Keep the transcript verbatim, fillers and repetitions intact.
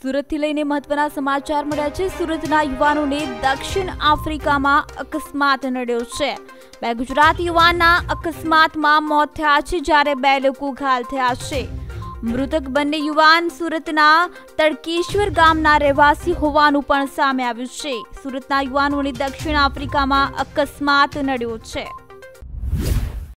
સુરતથી લઈને મહત્વના સમાચાર મળ્યા છે। સુરતના યુવાનોને દક્ષિણ આફ્રિકામાં અકસ્માત નડ્યો છે। બે ગુજરાતી યુવાનના અકસ્માતમાં મોત થયા છે, જ્યારે બે લોકો ઘાયલ થયા છે। મૃતક બંને યુવાન સુરતના તડકેશ્વર ગામના રહેવાસી હોવાનું પણ સામે આવ્યું છે। સુરતના યુવાનોને દક્ષિણ આફ્રિકામાં અકસ્માત નડ્યો છે।